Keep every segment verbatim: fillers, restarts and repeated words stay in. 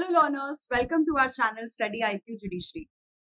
Hello learners, welcome to our channel study IQ judiciary.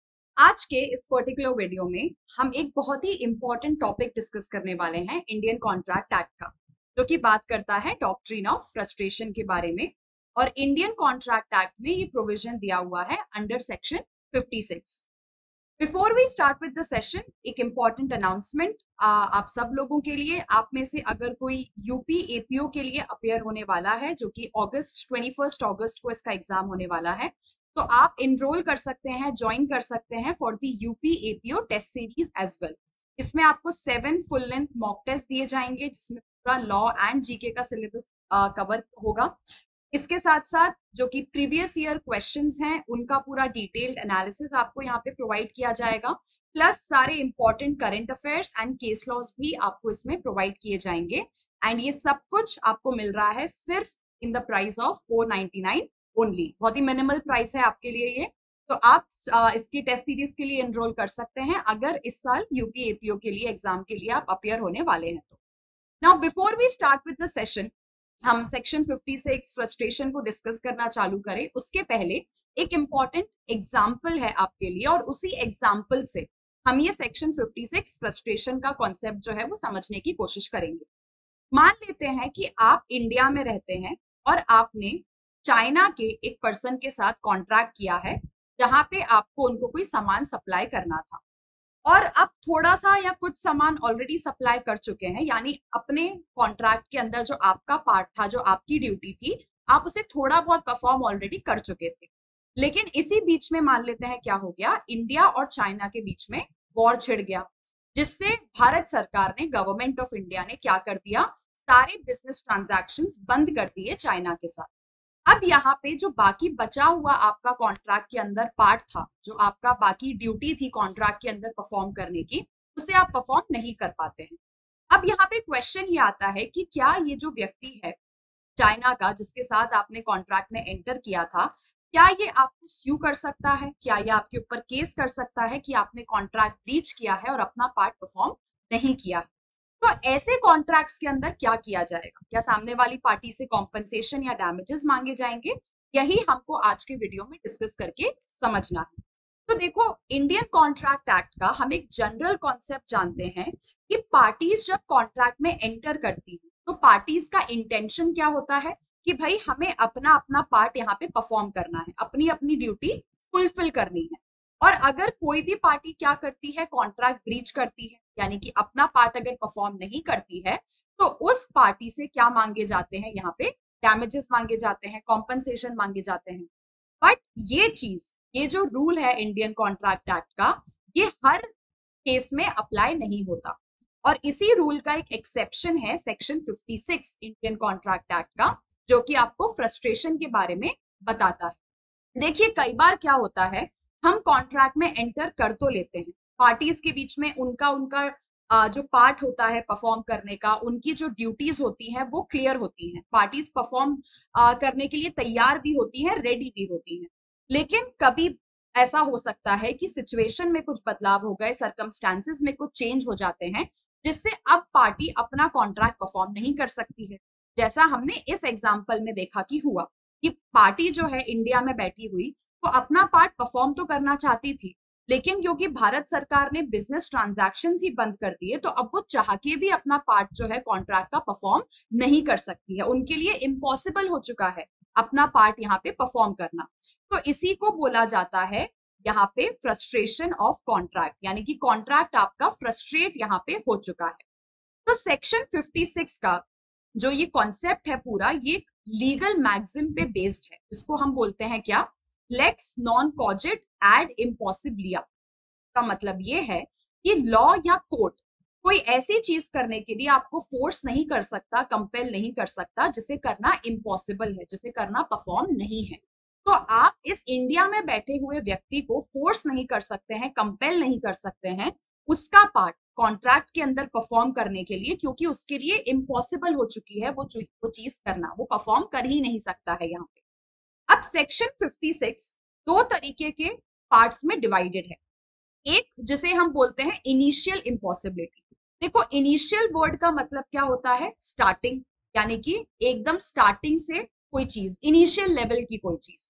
आज के इस पर्टिकुलर वीडियो में हम एक बहुत ही इंपॉर्टेंट टॉपिक डिस्कस करने वाले हैं इंडियन कॉन्ट्रैक्ट एक्ट का, जो कि बात करता है डॉक्ट्रिन ऑफ फ्रस्ट्रेशन के बारे में। और इंडियन कॉन्ट्रैक्ट एक्ट में ये प्रोविजन दिया हुआ है under section fifty six. Before we start with the session, एक इम्पॉर्टेंट अनाउंसमेंट आप सब लोगों के लिए। आप में से अगर कोई यूपी एपीओ के लिए अपेयर होने वाला है, जो कि अगस्त ट्वेंटी फर्स्ट अगस्त को इसका एग्जाम होने वाला है, तो आप इनरोल कर सकते हैं, ज्वाइन कर सकते हैं for the UP APO test series as well. इसमें आपको seven full length mock test दिए जाएंगे, जिसमें पूरा लॉ एंड जीके का सिलेबस कवर होगा। इसके साथ साथ जो कि प्रीवियस ईयर क्वेश्चंस हैं, उनका पूरा डिटेल्ड एनालिसिस आपको यहाँ पे प्रोवाइड किया जाएगा, प्लस सारे important current affairs and case laws भी आपको इसमें प्रोवाइड किए जाएंगे। एंड ये सब कुछ आपको मिल रहा है सिर्फ in the price of four ninety nine only. बहुत ही मिनिमल प्राइस है आपके लिए ये। तो आप इसकी टेस्ट सीरीज के लिए एनरोल कर सकते हैं अगर इस साल यूपी एपीओ के लिए एग्जाम के लिए आप अपेयर होने वाले हैं तो। Now before we start with the session, हम सेक्शन फिफ्टी सिक्स फ्रस्ट्रेशन को डिस्कस करना चालू करें उसके पहले एक इंपॉर्टेंट एग्जाम्पल है आपके लिए, और उसी एग्जाम्पल से हम ये सेक्शन फिफ्टी सिक्स फ्रस्ट्रेशन का कॉन्सेप्ट जो है वो समझने की कोशिश करेंगे। मान लेते हैं कि आप इंडिया में रहते हैं और आपने चाइना के एक पर्सन के साथ कॉन्ट्रैक्ट किया है, जहां पे आपको उनको कोई सामान सप्लाई करना था, और अब थोड़ा सा या कुछ सामान ऑलरेडी सप्लाई कर चुके हैं, यानी अपने कॉन्ट्रैक्ट के अंदर जो आपका पार्ट था, जो आपकी ड्यूटी थी, आप उसे थोड़ा बहुत परफॉर्म ऑलरेडी कर चुके थे। लेकिन इसी बीच में मान लेते हैं क्या हो गया, इंडिया और चाइना के बीच में वॉर छिड़ गया, जिससे भारत सरकार ने, गवर्नमेंट ऑफ इंडिया ने क्या कर दिया, सारे बिजनेस ट्रांजैक्शंस बंद कर दिए चाइना के साथ। अब यहाँ पे जो बाकी बचा हुआ आपका कॉन्ट्रैक्ट के अंदर पार्ट था, जो आपका बाकी ड्यूटी थी कॉन्ट्रैक्ट के अंदर परफॉर्म करने की, उसे आप परफॉर्म नहीं कर पाते हैं। अब यहाँ पे क्वेश्चन ये आता है कि क्या ये जो व्यक्ति है चाइना का, जिसके साथ आपने कॉन्ट्रैक्ट में एंटर किया था, क्या ये आपको स्यू कर सकता है? क्या ये आपके ऊपर केस कर सकता है कि आपने कॉन्ट्रैक्ट ब्रीच किया है और अपना पार्ट परफॉर्म नहीं किया? तो ऐसे कॉन्ट्रैक्ट्स के अंदर क्या किया जाएगा? क्या सामने वाली पार्टी से कॉम्पनसेशन या डैमेजेस मांगे जाएंगे? यही हमको आज के वीडियो में डिस्कस करके समझना है। तो देखो, इंडियन कॉन्ट्रैक्ट एक्ट का हम एक जनरल कॉन्सेप्ट जानते हैं कि पार्टीज जब कॉन्ट्रैक्ट में एंटर करती है, तो पार्टीज का इंटेंशन क्या होता है कि भाई हमें अपना अपना पार्ट यहाँ पे परफॉर्म करना है, अपनी अपनी ड्यूटी फुलफिल करनी है। और अगर कोई भी पार्टी क्या करती है, कॉन्ट्रैक्ट ब्रीच करती है, यानी कि अपना पार्ट अगर परफॉर्म नहीं करती है, तो उस पार्टी से क्या मांगे जाते हैं, यहाँ पे डैमेजेस मांगे जाते हैं, कॉम्पनसेशन मांगे जाते हैं। बट ये चीज, ये जो रूल है इंडियन कॉन्ट्रैक्ट एक्ट का, ये हर केस में अप्लाई नहीं होता। और इसी रूल का एक एक्सेप्शन है section fifty six Indian contract act का, जो कि आपको फ्रस्ट्रेशन के बारे में बताता है। देखिए, कई बार क्या होता है, हम कॉन्ट्रैक्ट में एंटर कर तो लेते हैं, पार्टीज के बीच में उनका उनका जो पार्ट होता है परफॉर्म करने का, उनकी जो ड्यूटीज होती हैं वो क्लियर होती हैं, पार्टीज परफॉर्म करने के लिए तैयार भी होती हैं, रेडी भी होती हैं। लेकिन कभी ऐसा हो सकता है कि सिचुएशन में कुछ बदलाव हो गए, सर्कमस्टांसेस में कुछ चेंज हो जाते हैं, जिससे अब पार्टी अपना कॉन्ट्रैक्ट परफॉर्म नहीं कर सकती है। जैसा हमने इस एग्जाम्पल में देखा कि हुआ कि पार्टी जो है इंडिया में बैठी हुई, वो अपना पार्ट परफॉर्म तो करना चाहती थी, लेकिन क्योंकि भारत सरकार ने बिजनेस ट्रांजैक्शंस ही बंद कर दिए, तो अब वो चाह के भी अपना पार्ट जो है कॉन्ट्रैक्ट का परफॉर्म नहीं कर सकती है। उनके लिए इम्पॉसिबल हो चुका है अपना पार्ट यहाँ पे परफॉर्म करना। तो इसी को बोला जाता है यहाँ पे फ्रस्ट्रेशन ऑफ कॉन्ट्रैक्ट, यानी कि कॉन्ट्रैक्ट आपका फ्रस्ट्रेट यहाँ पे हो चुका है। तो सेक्शन फिफ्टी सिक्स का जो ये कॉन्सेप्ट है पूरा, ये लीगल मैक्सिम पे बेस्ड है, इसको हम बोलते हैं क्या, lex non cogit ad impossibilia. का मतलब ये है कि लॉ या कोर्ट कोई ऐसी चीज करने के लिए आपको फोर्स नहीं कर सकता, कंपेल नहीं कर सकता, जिसे करना इम्पॉसिबल है, जिसे करना परफॉर्म नहीं है। तो आप इस इंडिया में बैठे हुए व्यक्ति को फोर्स नहीं कर सकते हैं, कंपेल नहीं कर सकते हैं उसका पार्ट कॉन्ट्रैक्ट के अंदर परफॉर्म करने के लिए, क्योंकि उसके लिए इम्पॉसिबल हो चुकी है वो वो चीज करना, वो परफॉर्म कर ही नहीं सकता है यहाँ पे। अब सेक्शन फिफ्टी सिक्स दो तरीके के पार्ट्स में डिवाइडेड है। एक जिसे हम बोलते हैं इनिशियल इम्पॉसिबिलिटी। देखो, इनिशियल वर्ड का मतलब क्या होता है, स्टार्टिंग, यानी कि एकदम स्टार्टिंग से कोई चीज, इनिशियल लेवल की कोई चीज।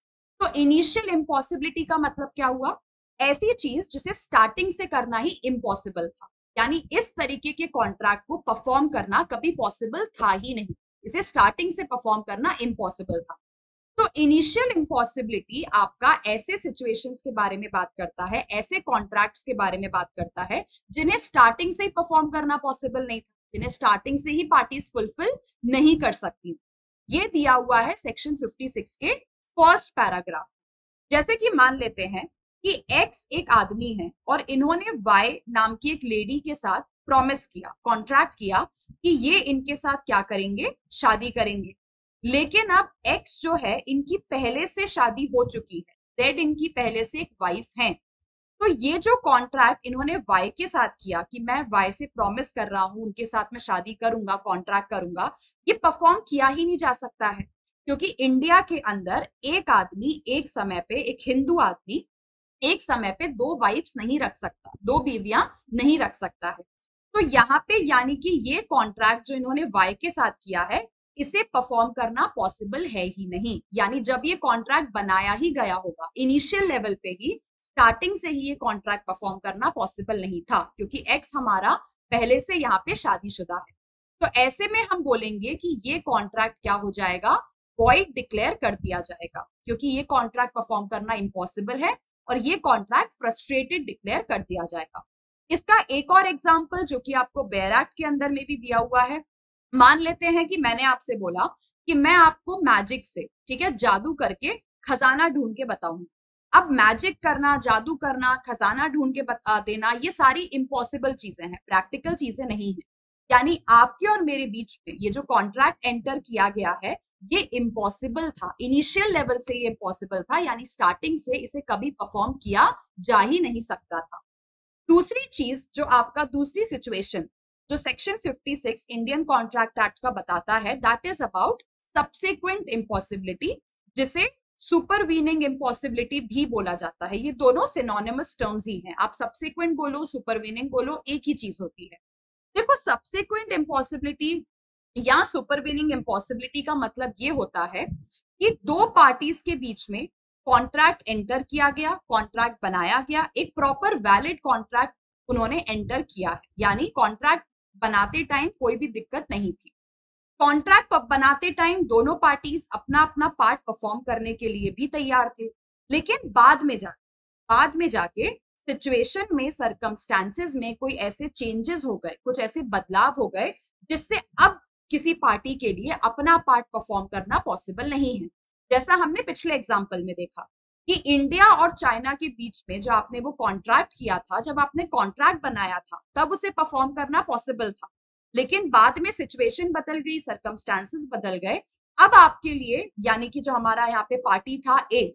तो इनिशियल इम्पॉसिबिलिटी का मतलब क्या हुआ? ऐसी चीज जिसे स्टार्टिंग से करना ही इम्पॉसिबल था, यानी इस तरीके के कॉन्ट्रैक्ट को परफॉर्म करना कभी पॉसिबल था ही नहीं, इसे स्टार्टिंग से परफॉर्म करना इम्पॉसिबल था। तो इनिशियल इम्पॉसिबिलिटी आपका ऐसे सिचुएशंस के बारे में बात करता है, ऐसे कॉन्ट्रैक्ट्स के बारे में बात करता है जिन्हें स्टार्टिंग से ही परफॉर्म करना पॉसिबल नहीं था, जिन्हें स्टार्टिंग से ही पार्टीज फुलफिल नहीं कर सकती। ये दिया हुआ है सेक्शन फिफ्टी सिक्स के फर्स्ट पैराग्राफ। जैसे कि मान लेते हैं कि एक्स एक आदमी है और इन्होंने वाई नाम की एक लेडी के साथ प्रॉमिस किया, कॉन्ट्रैक्ट किया कि ये इनके साथ क्या करेंगे, शादी करेंगे। लेकिन अब एक्स जो है इनकी पहले से शादी हो चुकी है, जेड इनकी पहले से एक वाइफ है। तो ये जो कॉन्ट्रैक्ट इन्होंने वाई के साथ किया कि मैं वाई से प्रॉमिस कर रहा हूं, उनके साथ मैं शादी करूंगा, कॉन्ट्रैक्ट करूंगा, ये परफॉर्म किया ही नहीं जा सकता है, क्योंकि इंडिया के अंदर एक आदमी एक समय पे, एक हिंदू आदमी एक समय पे दो वाइफ्स नहीं रख सकता, दो बीवियां नहीं रख सकता है। तो यहाँ पे यानी कि ये कॉन्ट्रैक्ट जो इन्होंने वाई के साथ किया है, इसे परफॉर्म करना पॉसिबल है ही नहीं। यानी जब ये कॉन्ट्रैक्ट बनाया ही गया होगा इनिशियल लेवल पे ही, स्टार्टिंग से ही ये कॉन्ट्रैक्ट परफॉर्म करना पॉसिबल नहीं था, क्योंकि एक्स हमारा पहले से यहाँ पे शादीशुदा है। तो ऐसे में हम बोलेंगे कि ये कॉन्ट्रैक्ट क्या हो जाएगा, वॉइड डिक्लेयर कर दिया जाएगा, क्योंकि ये कॉन्ट्रैक्ट परफॉर्म करना इम्पॉसिबल है और ये कॉन्ट्रैक्ट फ्रस्ट्रेटेड डिक्लेयर कर दिया जाएगा। इसका एक और एग्जांपल जो कि आपको बेयर एक्ट के अंदर में भी दिया हुआ है, मान लेते हैं कि मैंने आपसे बोला कि मैं आपको मैजिक से, ठीक है, जादू करके खजाना ढूंढ के बताऊंगी। अब मैजिक करना, जादू करना, खजाना ढूंढ के बता देना, ये सारी इम्पॉसिबल चीजें हैं, प्रैक्टिकल चीजें नहीं है। यानी आपके और मेरे बीच में ये जो कॉन्ट्रैक्ट एंटर किया गया है, ये इम्पॉसिबल था, इनिशियल लेवल से ये इम्पॉसिबल था, यानी स्टार्टिंग से इसे कभी परफॉर्म किया जा ही नहीं सकता था। दूसरी चीज जो आपका, दूसरी सिचुएशन जो section fifty six Indian contract act का बताता है, that is about subsequent impossibility, जिसे सुपरवीनिंग इम्पॉसिबिलिटी भी बोला जाता है। ये दोनों सिनोनिमस टर्म्स ही हैं, आप सब्सिक्वेंट बोलो, सुपरवीनिंग बोलो, एक ही चीज होती है। देखो, सब्सिक्वेंट इम्पॉसिबिलिटी या सुपरवीनिंग इम्पॉसिबिलिटी का मतलब ये होता है कि दो पार्टीज के बीच में कॉन्ट्रैक्ट एंटर किया गया, कॉन्ट्रैक्ट बनाया गया, एक प्रॉपर वैलिड कॉन्ट्रैक्ट उन्होंने एंटर किया है, यानी कॉन्ट्रैक्ट बनाते टाइम कोई भी दिक्कत नहीं थी। कॉन्ट्रैक्ट बनाते टाइम दोनों पार्टीज अपना अपना पार्ट परफॉर्म करने के लिए भी तैयार थे, लेकिन बाद में जाके बाद में जाके सिचुएशन में, सरकमस्टांसेस में कोई ऐसे चेंजेस हो गए, कुछ ऐसे बदलाव हो गए जिससे अब किसी पार्टी के लिए अपना पार्ट परफॉर्म करना पॉसिबल नहीं है। जैसा हमने पिछले एग्जांपल में देखा कि इंडिया और चाइना के बीच में जो आपने वो कॉन्ट्रैक्ट किया था, जब आपने कॉन्ट्रैक्ट बनाया था तब उसे परफॉर्म करना पॉसिबल था, लेकिन बाद में सिचुएशन बदल गई, सरकमस्टांसेस बदल गए। अब आपके लिए, यानी कि जो हमारा यहाँ पे पार्टी था ए,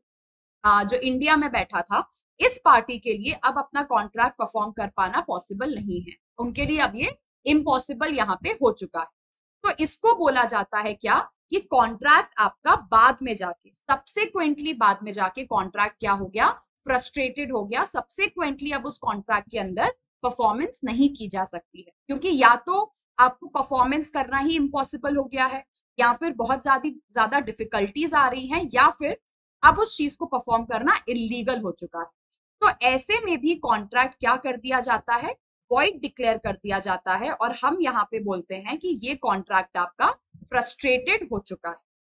जो इंडिया में बैठा था, इस पार्टी के लिए अब अपना कॉन्ट्रैक्ट परफॉर्म कर पाना पॉसिबल नहीं है, उनके लिए अब ये इम्पॉसिबल यहाँ पे हो चुका है। तो इसको बोला जाता है क्या, कि कॉन्ट्रैक्ट आपका बाद में जाके, सबसेक्वेंटली बाद में जाके कॉन्ट्रैक्ट क्या हो गया, फ्रस्ट्रेटेड हो गया, सबसेक्वेंटली अब उस कॉन्ट्रैक्ट के अंदर परफॉर्मेंस नहीं की जा सकती है, क्योंकि या तो आपको परफॉर्मेंस करना ही इम्पॉसिबल हो गया है, या फिर बहुत ज्यादा ज्यादा डिफिकल्टीज आ रही हैं, या फिर अब उस चीज को परफॉर्म करना इलीगल हो चुका है। तो ऐसे में भी कॉन्ट्रैक्ट क्या कर दिया जाता है, वॉइड डिक्लेयर कर दिया जाता है, और हम यहाँ पे बोलते हैं कि ये कॉन्ट्रैक्ट आपका फ्रस्ट्रेटेड हो चुका है।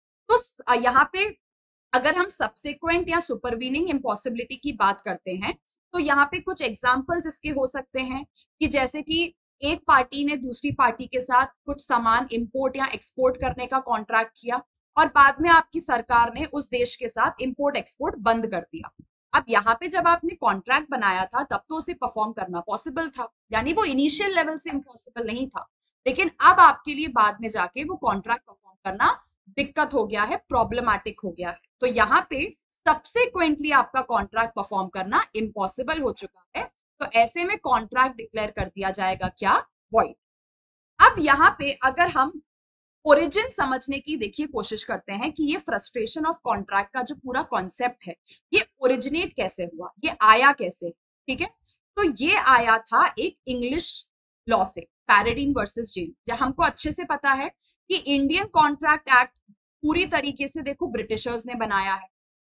तो यहाँ पे अगर हम सबसेक्वेंट या सुपरवीनिंग इम्पॉसिबिलिटी की बात करते हैं, तो यहाँ पे कुछ एग्जाम्पल्स इसके हो सकते हैं कि जैसे कि एक पार्टी ने दूसरी पार्टी के साथ कुछ सामान इंपोर्ट या एक्सपोर्ट करने का कॉन्ट्रैक्ट किया, और बाद में आपकी सरकार ने उस देश के साथ इंपोर्ट एक्सपोर्ट बंद कर दिया। अब यहाँ पे जब आपने कॉन्ट्रैक्ट बनाया था तब तो उसे परफॉर्म करना पॉसिबल था, यानी वो इनिशियल लेवल से इम्पॉसिबल नहीं था, लेकिन अब आपके लिए बाद में जाके वो कॉन्ट्रैक्ट परफॉर्म करना दिक्कत हो गया है, प्रॉब्लमैटिक हो गया है। तो यहाँ पे सबसेक्वेंटली आपका कॉन्ट्रैक्ट परफॉर्म करना इम्पॉसिबल हो चुका है, तो ऐसे में कॉन्ट्रैक्ट डिक्लेयर कर दिया जाएगा क्या, वॉइड। अब यहाँ पे अगर हम ओरिजिन समझने की देखिए कोशिश करते हैं कि ये फ्रस्ट्रेशन ऑफ कॉन्ट्रैक्ट का जो पूरा कॉन्सेप्ट है, ये ओरिजिनेट कैसे हुआ, ये आया कैसे, ठीक है। तो ये आया था एक इंग्लिश लॉ से, पैराडीन वर्सेस जेन। जब हमको अच्छे से पता है कि इंडियन कॉन्ट्रैक्ट एक्ट पूरी तरीके से देखो ब्रिटिशर्स ने बनाया है,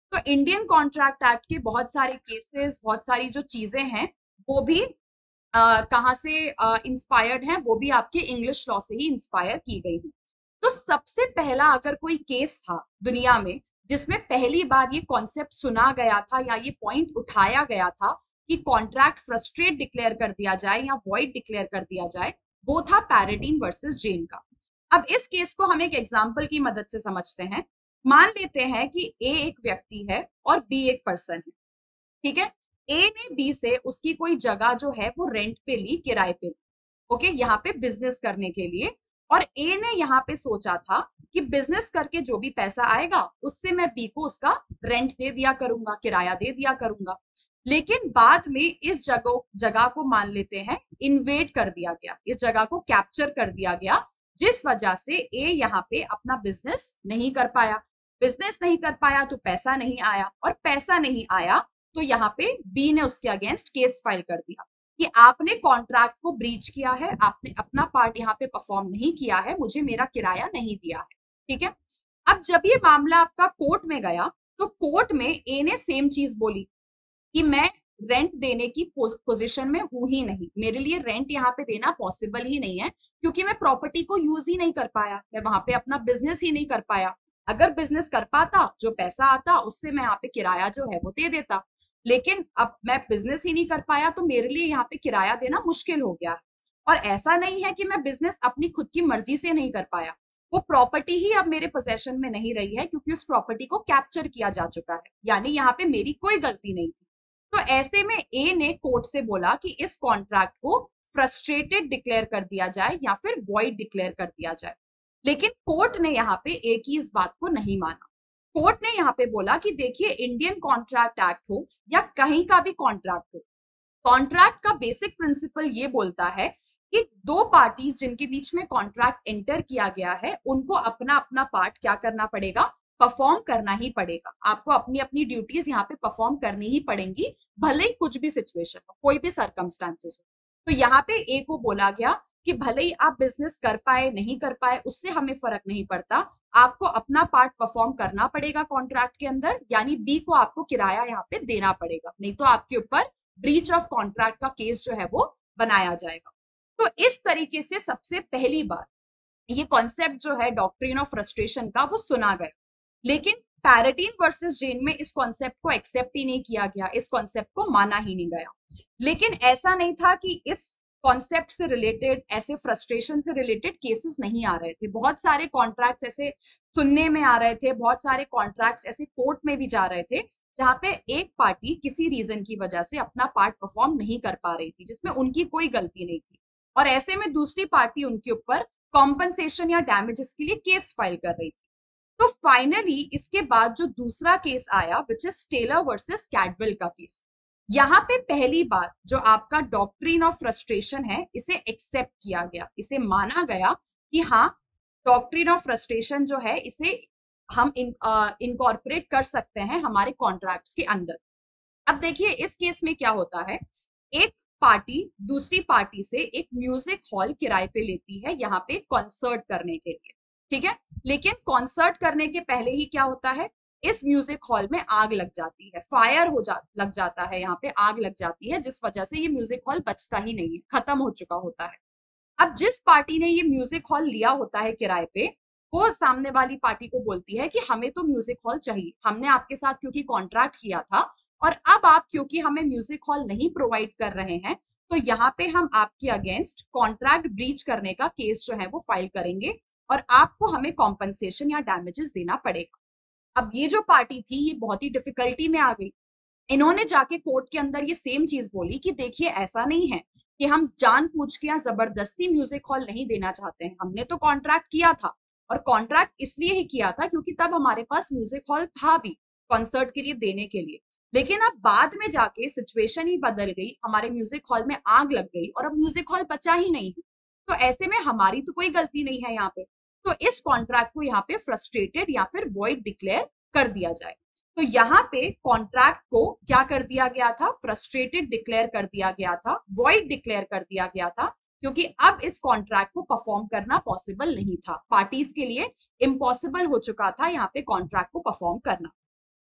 तो इंडियन कॉन्ट्रैक्ट एक्ट के बहुत सारे केसेस, बहुत सारी जो चीजें हैं वो भी uh, कहाँ से इंस्पायर्ड uh, हैं, वो भी आपके इंग्लिश लॉ से ही इंस्पायर की गई है। तो सबसे पहला अगर कोई केस था दुनिया में जिसमें पहली बार ये कॉन्सेप्ट सुना गया था या ये पॉइंट उठाया गया था कि कॉन्ट्रैक्ट फ्रस्ट्रेट डिक्लेयर कर दिया जाए या वॉइड डिक्लेयर कर दिया जाए, वो था पैराडीन वर्सेस जेन का। अब इस केस को हम एक एग्जाम्पल की मदद से समझते हैं। मान लेते हैं कि ए एक व्यक्ति है और बी एक पर्सन है, ठीक है। ए ने बी से उसकी कोई जगह जो है वो रेंट पे ली, किराए पे ली, ओके, यहाँ पे बिजनेस करने के लिए। और ए ने यहाँ पे सोचा था कि बिजनेस करके जो भी पैसा आएगा उससे मैं बी को उसका रेंट दे दिया करूंगा, किराया दे दिया करूंगा। लेकिन बाद में इस जगह जगह को मान लेते हैं इन्वेड कर दिया गया, इस जगह को कैप्चर कर दिया गया, जिस वजह से ए यहाँ पे अपना बिजनेस नहीं कर पाया। बिजनेस नहीं कर पाया तो पैसा नहीं आया, और पैसा नहीं आया तो यहाँ पे बी ने उसके अगेंस्ट केस फाइल कर दिया कि आपने कॉन्ट्रैक्ट को ब्रीच किया है, आपने अपना पार्ट यहाँ पे परफॉर्म नहीं किया है, मुझे मेरा किराया नहीं दिया है, ठीक है। अब जब ये मामला आपका कोर्ट में गया तो कोर्ट में ए ने सेम चीज बोली कि मैं रेंट देने की पोजीशन में हूं ही नहीं, मेरे लिए रेंट यहाँ पे देना पॉसिबल ही नहीं है, क्योंकि मैं प्रॉपर्टी को यूज ही नहीं कर पाया, मैं वहां पे अपना बिजनेस ही नहीं कर पाया। अगर बिजनेस कर पाता, जो पैसा आता उससे मैं यहाँ पे किराया जो है वो दे देता, लेकिन अब मैं बिजनेस ही नहीं कर पाया तो मेरे लिए यहाँ पे किराया देना मुश्किल हो गया। और ऐसा नहीं है कि मैं बिजनेस अपनी खुद की मर्जी से नहीं कर पाया, वो प्रॉपर्टी ही अब मेरे पोजेशन में नहीं रही है क्योंकि उस प्रॉपर्टी को कैप्चर किया जा चुका है, यानी यहाँ पे मेरी कोई गलती नहीं थी। तो ऐसे में ए ने कोर्ट से बोला कि इस कॉन्ट्रैक्ट को फ्रस्ट्रेटेड डिक्लेयर कर दिया जाए या फिर वॉइड डिक्लेयर कर दिया जाए। लेकिन कोर्ट ने यहाँ पे ए की इस बात को नहीं माना। कोर्ट ने यहाँ पे बोला कि देखिए, इंडियन कॉन्ट्रैक्ट एक्ट हो या कहीं का भी कॉन्ट्रैक्ट हो, कॉन्ट्रैक्ट का बेसिक प्रिंसिपल ये बोलता है कि दो पार्टीज जिनके बीच में कॉन्ट्रैक्ट एंटर किया गया है उनको अपना अपना पार्ट क्या करना पड़ेगा, परफॉर्म करना ही पड़ेगा। आपको अपनी अपनी ड्यूटीज यहाँ पे परफॉर्म करनी ही पड़ेंगी, भले ही कुछ भी सिचुएशन हो, कोई भी सर्कमस्टांसेस हो। तो यहाँ पे ए को बोला गया कि भले ही आप बिजनेस कर पाए नहीं कर पाए उससे हमें फर्क नहीं पड़ता, आपको अपना पार्ट परफॉर्म करना पड़ेगा कॉन्ट्रैक्ट के अंदर, यानी बी को आपको किराया यहाँ पे देना पड़ेगा, नहीं तो आपके ऊपर ब्रीच ऑफ कॉन्ट्रैक्ट का केस जो है वो बनाया जाएगा। तो इस तरीके से सबसे पहली बार ये कॉन्सेप्ट जो है डॉक्ट्रिन ऑफ फ्रस्ट्रेशन का वो सुना गया। लेकिन पैराडीन वर्सेस जेन में इस कॉन्सेप्ट को एक्सेप्ट ही नहीं किया गया, इस कॉन्सेप्ट को माना ही नहीं गया। लेकिन ऐसा नहीं था कि इस कॉन्सेप्ट से रिलेटेड, ऐसे फ्रस्ट्रेशन से रिलेटेड केसेस नहीं आ रहे थे, बहुत सारे कॉन्ट्रैक्ट्स ऐसे सुनने में आ रहे थे, बहुत सारे कॉन्ट्रैक्ट्स ऐसे कोर्ट में भी जा रहे थे जहां पे एक पार्टी किसी रीजन की वजह से अपना पार्ट परफॉर्म नहीं कर पा रही थी, जिसमें उनकी कोई गलती नहीं थी, और ऐसे में दूसरी पार्टी उनके ऊपर कॉम्पनसेशन या डैमेजेस के लिए केस फाइल कर रही थी। तो फाइनली इसके बाद जो दूसरा केस आया, which is Taylor versus Caldwell का केस, यहाँ पे पहली बार जो आपका डॉक्ट्रिन ऑफ फ्रस्ट्रेशन है इसे एक्सेप्ट किया गया, इसे माना गया कि हाँ, डॉक्ट्रिन ऑफ फ्रस्ट्रेशन जो है इसे हम इनकॉर्पोरेट इन, कर सकते हैं हमारे कॉन्ट्रैक्ट्स के अंदर। अब देखिए इस केस में क्या होता है, एक पार्टी दूसरी पार्टी से एक म्यूजिक हॉल किराए पे लेती है यहाँ पे कॉन्सर्ट करने के लिए, ठीक है। लेकिन कॉन्सर्ट करने के पहले ही क्या होता है, इस म्यूजिक हॉल में आग लग जाती है, फायर हो जा लग जाता है, यहाँ पे आग लग जाती है, जिस वजह से ये म्यूजिक हॉल बचता ही नहीं है, खत्म हो चुका होता है। अब जिस पार्टी ने ये म्यूजिक हॉल लिया होता है किराए पे, वो सामने वाली पार्टी को बोलती है कि हमें तो म्यूजिक हॉल चाहिए, हमने आपके साथ क्योंकि कॉन्ट्रैक्ट किया था, और अब आप क्योंकि हमें म्यूजिक हॉल नहीं प्रोवाइड कर रहे हैं, तो यहाँ पे हम आपके अगेंस्ट कॉन्ट्रैक्ट ब्रीच करने का केस जो है वो फाइल करेंगे, और आपको हमें कॉम्पनसेशन या डैमेजेस देना पड़ेगा। अब ये जो पार्टी थी ये बहुत ही डिफिकल्टी में आ गई, इन्होंने जाके कोर्ट के अंदर ये सेम चीज बोली कि देखिए, ऐसा नहीं है कि हम जानबूझ के या जबरदस्ती म्यूजिक हॉल नहीं देना चाहते हैं, हमने तो कॉन्ट्रैक्ट किया था, और कॉन्ट्रैक्ट इसलिए ही किया था क्योंकि तब हमारे पास म्यूजिक हॉल था भी कॉन्सर्ट के लिए देने के लिए। लेकिन अब बाद में जाके सिचुएशन ही बदल गई, हमारे म्यूजिक हॉल में आग लग गई और अब म्यूजिक हॉल बचा ही नहीं, तो ऐसे में हमारी तो कोई गलती नहीं है यहाँ पे, तो इस कॉन्ट्रैक्ट को यहाँ पे फ्रस्ट्रेटेड या फिर वॉइड डिक्लेयर कर दिया जाए। तो यहाँ पे कॉन्ट्रैक्ट को क्या कर दिया गया था, फ्रस्ट्रेटेड डिक्लेयर कर दिया गया था, वॉइड डिक्लेयर कर दिया गया था, क्योंकि अब इस कॉन्ट्रैक्ट को परफॉर्म करना पॉसिबल नहीं था, पार्टीज के लिए इम्पॉसिबल हो चुका था यहाँ पे कॉन्ट्रैक्ट को परफॉर्म करना।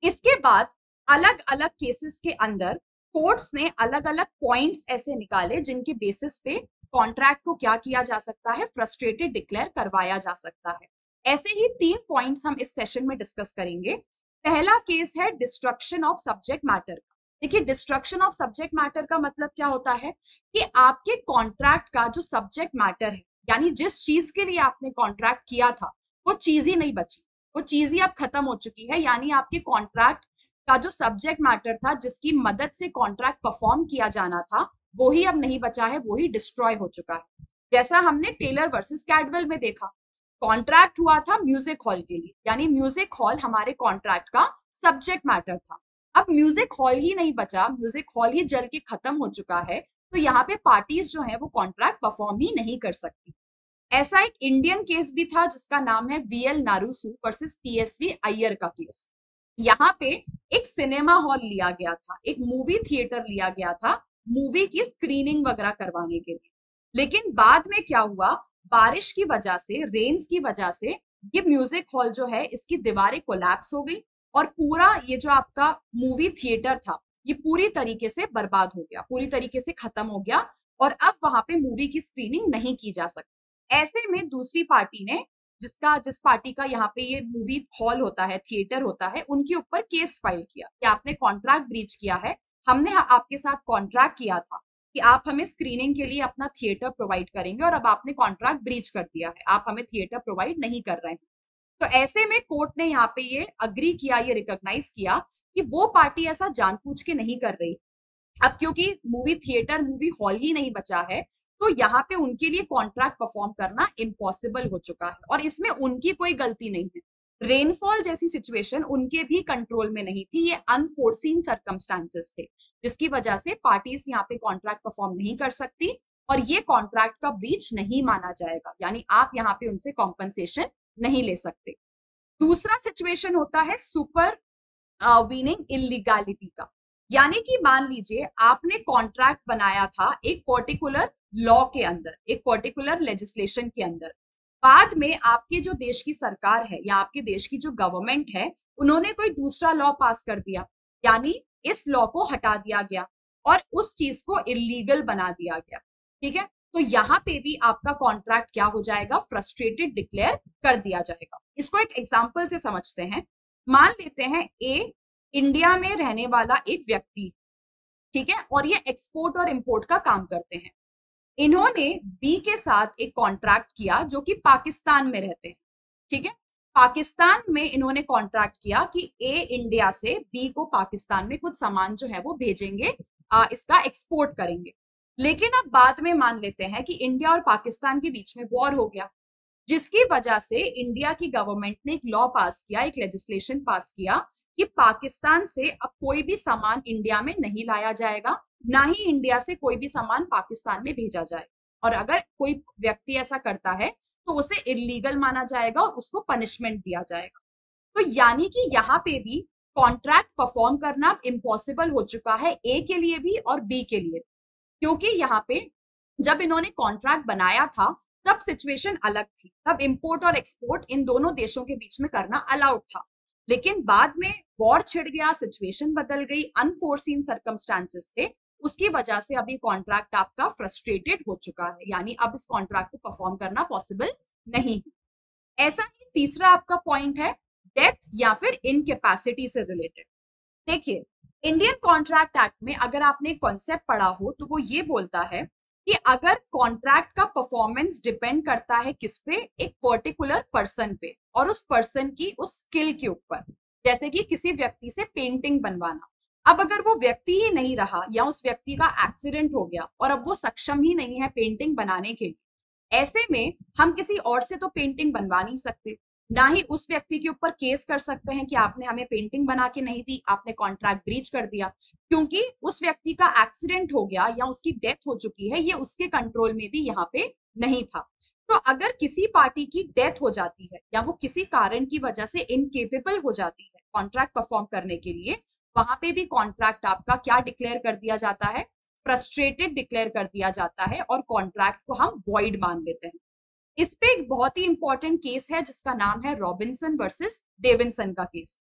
इसके बाद अलग अलग केसेस के अंदर कोर्ट्स ने अलग अलग पॉइंट्स ऐसे निकाले जिनके बेसिस पे कॉन्ट्रैक्ट को क्या किया जा सकता है, फ्रस्ट्रेटेड डिक्लेयर करवाया जा सकता है। ऐसे ही तीन पॉइंट्स हम इस सेशन में डिस्कस करेंगे। पहला केस है डिस्ट्रक्शन ऑफ सब्जेक्ट मैटर का। देखिए, डिस्ट्रक्शन ऑफ सब्जेक्ट मैटर का मतलब क्या होता है कि आपके कॉन्ट्रैक्ट का जो सब्जेक्ट मैटर है, यानी जिस चीज के लिए आपने कॉन्ट्रैक्ट किया था वो चीज ही नहीं बची, वो चीज ही अब खत्म हो चुकी है। यानी आपके कॉन्ट्रैक्ट का जो सब्जेक्ट मैटर था, जिसकी मदद से कॉन्ट्रैक्ट परफॉर्म किया जाना था, वो ही अब नहीं बचा है, वो ही डिस्ट्रॉय हो चुका है। जैसा हमने टेलर वर्सेस कैडवेल में देखा, कॉन्ट्रैक्ट हुआ था म्यूजिक हॉल के लिए, यानी म्यूजिक हॉल हमारे कॉन्ट्रैक्ट का सब्जेक्ट मैटर था। अब म्यूजिक हॉल ही नहीं बचा, म्यूजिक हॉल ही जल के खत्म हो चुका है, तो यहाँ पे पार्टीज जो है वो कॉन्ट्रैक्ट परफॉर्म ही नहीं कर सकती। ऐसा एक इंडियन केस भी था जिसका नाम है VL Narasu versus PSV Iyer का केस। यहाँ पे एक सिनेमा हॉल लिया गया था, एक मूवी थिएटर लिया गया था मूवी की स्क्रीनिंग वगैरह करवाने के लिए। लेकिन बाद में क्या हुआ, बारिश की वजह से, रेन्स की वजह से ये म्यूजिक हॉल जो है इसकी दीवारें कोलैप्स हो गई और पूरा ये जो आपका मूवी थिएटर था ये पूरी तरीके से बर्बाद हो गया, पूरी तरीके से खत्म हो गया और अब वहां पे मूवी की स्क्रीनिंग नहीं की जा सकती। ऐसे में दूसरी पार्टी ने, जिसका जिस पार्टी का यहाँ पे ये मूवी हॉल होता है, थिएटर होता है, उनके ऊपर केस फाइल किया कि आपने कॉन्ट्रैक्ट ब्रीच किया है, हमने आपके साथ कॉन्ट्रैक्ट किया था कि आप हमें स्क्रीनिंग के लिए अपना थिएटर प्रोवाइड करेंगे और अब आपने कॉन्ट्रैक्ट ब्रीच कर दिया है, आप हमें थिएटर प्रोवाइड नहीं कर रहे हैं। तो ऐसे में कोर्ट ने यहाँ पे ये अग्री किया, ये रिकॉग्नाइज किया कि वो पार्टी ऐसा जानबूझ के नहीं कर रही। अब क्योंकि मूवी थिएटर, मूवी हॉल ही नहीं बचा है, तो यहाँ पे उनके लिए कॉन्ट्रैक्ट परफॉर्म करना इम्पॉसिबल हो चुका है और इसमें उनकी कोई गलती नहीं है। रेनफॉल जैसी सिचुएशन उनके भी कंट्रोल में नहीं थी, ये अनफोर्सीन सर्कमस्टांसेस थे जिसकी वजह से पार्टीज यहाँ पे कॉन्ट्रैक्ट परफॉर्म नहीं कर सकती और ये कॉन्ट्रैक्ट का ब्रीच नहीं माना जाएगा, यानी आप यहाँ पे उनसे कॉम्पनसेशन नहीं ले सकते। दूसरा सिचुएशन होता है सुपर वीनिंग इलीगैलिटी का, यानी कि मान लीजिए आपने कॉन्ट्रैक्ट बनाया था एक पर्टिकुलर लॉ के अंदर, एक पर्टिकुलर लेजिस्लेशन के अंदर, बाद में आपके जो देश की सरकार है या आपके देश की जो गवर्नमेंट है उन्होंने कोई दूसरा लॉ पास कर दिया, यानी इस लॉ को हटा दिया गया और उस चीज को इलीगल बना दिया गया। ठीक है, तो यहाँ पे भी आपका कॉन्ट्रैक्ट क्या हो जाएगा, फ्रस्ट्रेटेड डिक्लेयर कर दिया जाएगा। इसको एक एग्जाम्पल से समझते हैं। मान लेते हैं ए इंडिया में रहने वाला एक व्यक्ति, ठीक है, और ये एक्सपोर्ट और इंपोर्ट का काम करते हैं। इन्होंने बी के साथ एक कॉन्ट्रैक्ट किया जो कि पाकिस्तान में रहते हैं। ठीक है, पाकिस्तान में इन्होंने कॉन्ट्रैक्ट किया कि ए इंडिया से बी को पाकिस्तान में कुछ सामान जो है वो भेजेंगे, आ, इसका एक्सपोर्ट करेंगे। लेकिन अब बाद में मान लेते हैं कि इंडिया और पाकिस्तान के बीच में वॉर हो गया, जिसकी वजह से इंडिया की गवर्नमेंट ने एक लॉ पास किया, एक लेजिस्लेशन पास किया कि पाकिस्तान से अब कोई भी सामान इंडिया में नहीं लाया जाएगा, ना ही इंडिया से कोई भी सामान पाकिस्तान में भेजा जाए, और अगर कोई व्यक्ति ऐसा करता है तो उसे इलीगल माना जाएगा और उसको पनिशमेंट दिया जाएगा। तो यानी कि यहाँ पे भी कॉन्ट्रैक्ट परफॉर्म करना इम्पॉसिबल हो चुका है ए के लिए भी और बी के लिए, क्योंकि यहाँ पे जब इन्होंने कॉन्ट्रैक्ट बनाया था तब सिचुएशन अलग थी, तब इंपोर्ट और एक्सपोर्ट इन दोनों देशों के बीच में करना अलाउड था। लेकिन बाद में वॉर छिड़ गया, सिचुएशन बदल गई, अनफोर्सीन सर्कमस्टांसेस थे, उसकी वजह से अभी कॉन्ट्रैक्ट आपका फ्रस्ट्रेटेड हो चुका है, यानी अब इस कॉन्ट्रैक्ट को परफॉर्म करना पॉसिबल नहीं है। ऐसा ही तीसरा आपका पॉइंट है डेथ या फिर इनकैपेसिटी से रिलेटेड। देखिए, इंडियन कॉन्ट्रैक्ट एक्ट में अगर आपने कॉन्सेप्ट पढ़ा हो तो वो ये बोलता है कि अगर कॉन्ट्रैक्ट का परफॉर्मेंस डिपेंड करता है किस पे, एक पर्टिकुलर पर्सन पे और उस पर्सन की उस स्किल के ऊपर, जैसे कि किसी व्यक्ति से पेंटिंग बनवाना। अब अगर वो व्यक्ति ही नहीं रहा या उस व्यक्ति का एक्सीडेंट हो गया और अब वो सक्षम ही नहीं है पेंटिंग बनाने के लिए, ऐसे में हम किसी और से तो पेंटिंग बनवा नहीं सकते, ना ही उस व्यक्ति के ऊपर केस कर सकते हैं कि आपने हमें पेंटिंग बना के नहीं दी, आपने कॉन्ट्रैक्ट ब्रीच कर दिया, क्योंकि उस व्यक्ति का एक्सीडेंट हो गया या उसकी डेथ हो चुकी है, ये उसके कंट्रोल में भी यहाँ पे नहीं था। तो अगर किसी पार्टी की डेथ हो जाती है या वो किसी कारण की वजह से इनकेपेबल हो जाती है कॉन्ट्रैक्ट परफॉर्म करने के लिए, वहां पे भी कॉन्ट्रैक्ट आपका क्या डिक्लेयर कर दिया जाता है, फ्रस्ट्रेटेड डिक्लेयर कर दिया जाता है और कॉन्ट्रैक्ट को हम वॉइड मान लेते हैं। इस पे एक बहुत ही इंपॉर्टेंट केस है जिसका नाम है रॉबिन्सन वर्सेस डेविन्सन का केस।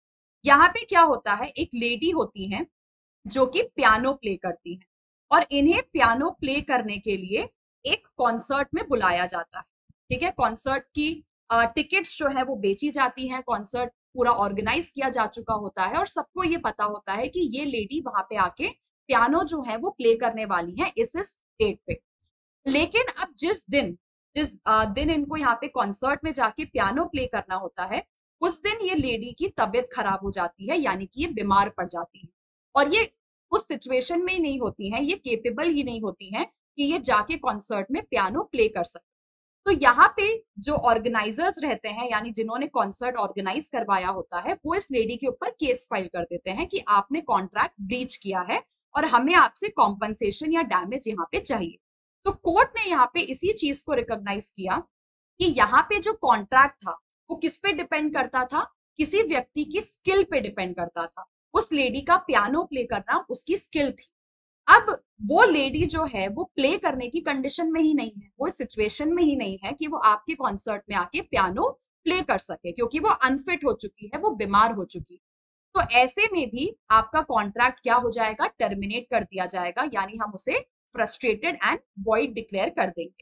यहाँ पे क्या होता है, एक लेडी होती है जो कि पियानो प्ले करती हैं और इन्हें पियानो प्ले करने के लिए एक कॉन्सर्ट में बुलाया जाता है। ठीक है, कॉन्सर्ट की टिकट्स जो है वो बेची जाती हैं, कॉन्सर्ट पूरा ऑर्गेनाइज किया जा चुका होता है और सबको ये पता होता है कि ये लेडी वहां पे आके पियानो जो है वो प्ले करने वाली है इस इस डेट पे। लेकिन अब जिस दिन जिस अ, दिन इनको यहाँ पे कॉन्सर्ट में जाके पियानो प्ले करना होता है, उस दिन ये लेडी की तबीयत खराब हो जाती है, यानी कि ये बीमार पड़ जाती है और ये उस सिचुएशन में ही नहीं होती हैं, ये केपेबल ही नहीं होती हैं कि ये जाके कॉन्सर्ट में पियानो प्ले कर सकते। तो यहाँ पे जो ऑर्गेनाइजर्स रहते हैं, यानी जिन्होंने कॉन्सर्ट ऑर्गेनाइज करवाया होता है, वो इस लेडी के ऊपर केस फाइल कर देते हैं कि आपने कॉन्ट्रैक्ट ब्रीच किया है और हमें आपसे कॉम्पनसेशन या डैमेज यहाँ पे चाहिए। तो कोर्ट ने यहाँ पे इसी चीज को रिकॉग्नाइज किया कि यहाँ पे जो कॉन्ट्रैक्ट था वो किस पे डिपेंड करता था, किसी व्यक्ति की स्किल पे डिपेंड करता था। उस लेडी का पियानो प्ले करना उसकी स्किल थी। अब वो लेडी जो है वो प्ले करने की कंडीशन में ही नहीं है, वो सिचुएशन में ही नहीं है कि वो आपके कॉन्सर्ट में आके पियानो प्ले कर सके, क्योंकि वो अनफिट हो चुकी है, वो बीमार हो चुकी। तो ऐसे में भी आपका कॉन्ट्रैक्ट क्या हो जाएगा, टर्मिनेट कर दिया जाएगा, यानी हम उसे फ्रस्ट्रेटेड एंड वॉइड डिक्लेयर कर देंगे।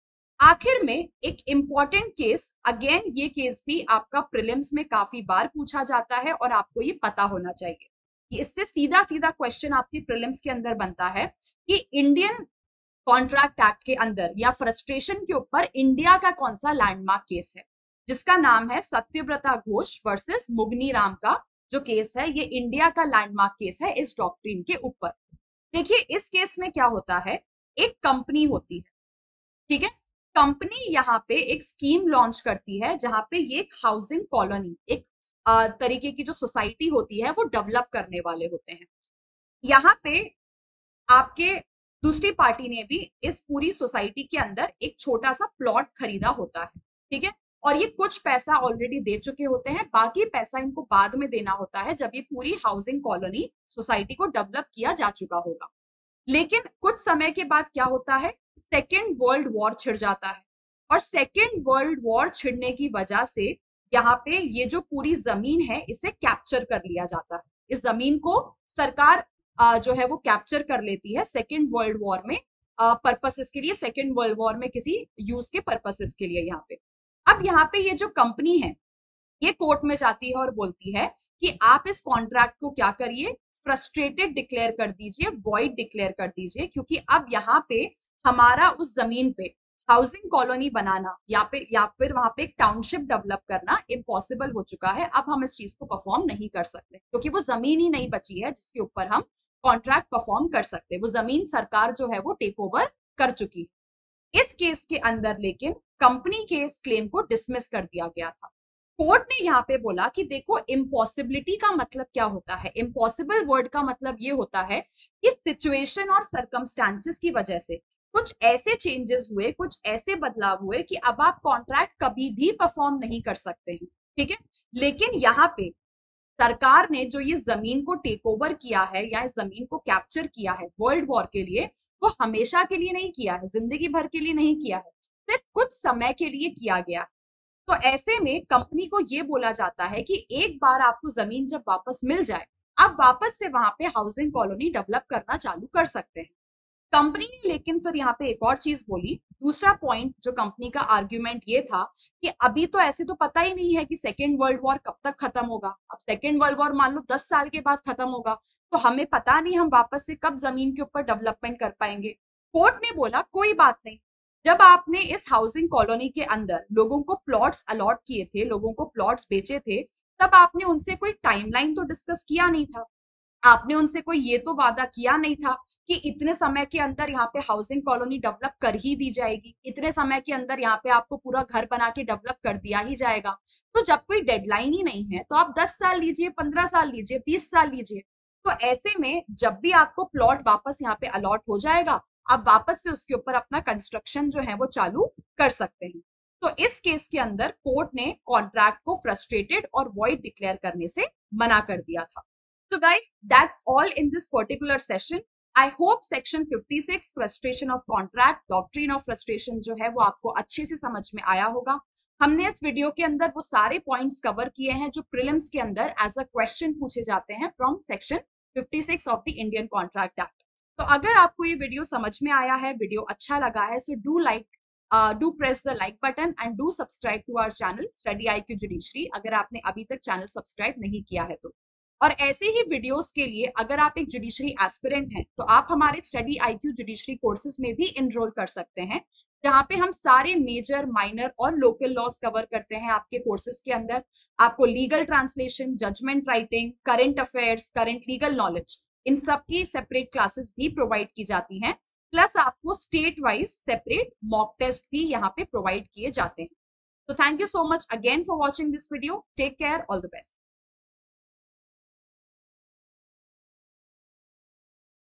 आखिर में एक इंपॉर्टेंट केस, अगेन ये केस भी आपका प्रीलिम्स में काफी बार पूछा जाता है और आपको ये पता होना चाहिए कि इससे सीधा सीधा क्वेश्चन आपकी प्रीलिम्स के अंदर बनता है कि इंडियन कॉन्ट्रैक्ट एक्ट के अंदर या फ्रस्ट्रेशन के ऊपर इंडिया का कौन सा लैंडमार्क केस है, जिसका नाम है सत्यव्रता घोष वर्सेस मुगनी राम का जो केस है, ये इंडिया का लैंडमार्क केस है इस डॉक्ट्रिन के ऊपर। देखिए इस केस में क्या होता है, एक कंपनी होती है, ठीक है, कंपनी यहाँ पे एक स्कीम लॉन्च करती है जहां पे ये एक हाउसिंग कॉलोनी, एक आ, तरीके की जो सोसाइटी होती है वो डेवलप करने वाले होते हैं। यहाँ पे आपके दूसरी पार्टी ने भी इस पूरी सोसाइटी के अंदर एक छोटा सा प्लॉट खरीदा होता है, ठीक है, और ये कुछ पैसा ऑलरेडी दे चुके होते हैं, बाकी पैसा इनको बाद में देना होता है जब ये पूरी हाउसिंग कॉलोनी सोसाइटी को डेवलप किया जा चुका होगा। लेकिन कुछ समय के बाद क्या होता है, सेकेंड वर्ल्ड वॉर छिड़ जाता है और सेकेंड वर्ल्ड वॉर छिड़ने की वजह से यहाँ पे ये जो पूरी जमीन है इसे कैप्चर कर लिया जाता है। इस जमीन को सरकार आ, जो है वो कैप्चर कर लेती है सेकेंड वर्ल्ड वॉर में पर्पसेस के लिए, सेकेंड वर्ल्ड वॉर में किसी यूज के पर्पसेस के लिए यहाँ पे। अब यहाँ पे ये जो कंपनी है ये कोर्ट में जाती है और बोलती है कि आप इस कॉन्ट्रैक्ट को क्या करिए, फ्रस्ट्रेटेड डिक्लेयर कर दीजिए, वॉइड डिक्लेयर कर दीजिए, क्योंकि अब यहाँ पे हमारा उस जमीन पे हाउसिंग कॉलोनी बनाना या पे या फिर वहां पे एक टाउनशिप डेवलप करना इम्पॉसिबल हो चुका है। अब हम इस चीज को परफॉर्म नहीं कर सकते क्योंकि वो जमीन ही नहीं बची है जिसके ऊपर हम कॉन्ट्रैक्ट परफॉर्म कर सकते, वो जमीन सरकार जो है वो टेक ओवर कर चुकी है। इस केस के अंदर लेकिन कंपनी के इस क्लेम को डिसमिस कर दिया गया था। कोर्ट ने यहाँ पे बोला कि देखो इम्पॉसिबिलिटी का मतलब क्या होता है, इम्पॉसिबल वर्ड का मतलब ये होता है कि सिचुएशन और सरकमस्टांसेस की वजह से कुछ ऐसे चेंजेस हुए, कुछ ऐसे बदलाव हुए कि अब आप कॉन्ट्रैक्ट कभी भी परफॉर्म नहीं कर सकते हैं, ठीक है। लेकिन यहाँ पे सरकार ने जो ये जमीन को टेक ओवर किया है या इस जमीन को कैप्चर किया है वर्ल्ड वॉर के लिए, वो हमेशा के लिए नहीं किया है, जिंदगी भर के लिए नहीं किया है, सिर्फ कुछ समय के लिए किया गया। तो ऐसे में कंपनी को ये बोला जाता है कि एक बार आपको जमीन जब वापस मिल जाए, आप वापस से वहां पे हाउसिंग कॉलोनी डेवलप करना चालू कर सकते हैं। कंपनी ने लेकिन फिर यहाँ पे एक और चीज बोली, दूसरा पॉइंट जो कंपनी का आर्ग्यूमेंट ये था कि अभी तो ऐसे तो पता ही नहीं है कि सेकेंड वर्ल्ड वॉर कब तक खत्म होगा। अब सेकेंड वर्ल्ड वॉर मान लो दस साल के बाद खत्म होगा, तो हमें पता नहीं हम वापस से कब जमीन के ऊपर डेवलपमेंट कर पाएंगे। कोर्ट ने बोला कोई बात नहीं, जब आपने इस हाउसिंग कॉलोनी के अंदर लोगों को प्लॉट्स अलॉट किए थे, लोगों को प्लॉट्स बेचे थे, तब आपने उनसे कोई टाइमलाइन तो डिस्कस किया नहीं था, आपने उनसे कोई ये तो वादा किया नहीं था कि इतने समय के अंदर यहाँ पे हाउसिंग कॉलोनी डेवलप कर ही दी जाएगी, इतने समय के अंदर यहाँ पे आपको पूरा घर बना के डेवलप कर दिया ही जाएगा। तो जब कोई डेडलाइन ही नहीं है तो आप दस साल लीजिए, पंद्रह साल लीजिए, बीस साल लीजिए। तो ऐसे में जब भी आपको प्लॉट वापस यहाँ पे अलॉट हो जाएगा, आप वापस से उसके ऊपर अपना कंस्ट्रक्शन जो है वो चालू कर सकते हैं। तो इस केस के अंदर कोर्ट ने कॉन्ट्रैक्ट को फ्रस्ट्रेटेड और वॉइड डिक्लेयर करने से मना कर दिया था। So guys, that's all in this particular session. I hope section fifty-six frustration of contract, doctrine of frustration जो है वो आपको अच्छे से समझ में आया होगा। हमने इस वीडियो के अंदर वो सारे पॉइंट्स कवर किए हैं जो प्रीलिम्स के अंदर एज अ क्वेश्चन पूछे जाते हैं from section fifty six of the Indian contract act. तो अगर आपको ये वीडियो समझ में आया है, वीडियो अच्छा लगा है, so do like do press the like button and do subscribe to our channel study IQ judiciary, अगर आपने अभी तक चैनल सब्सक्राइब नहीं किया है तो। और ऐसे ही वीडियोस के लिए अगर आप एक जुडिशरी एस्पिरेंट हैं तो आप हमारे स्टडी आईक्यू जुडिशरी कोर्सेज में भी एनरोल कर सकते हैं, जहाँ पे हम सारे मेजर, माइनर और लोकल लॉज कवर करते हैं आपके कोर्सेज के अंदर। आपको legal translation, judgment writing, current affairs, current legal knowledge, इन सब की सेपरेट क्लासेस भी प्रोवाइड की जाती हैं। प्लस आपको state wise separate mock test भी यहाँ पे प्रोवाइड किए जाते हैं। तो thank you so much again for watching this video. Take care, all the best.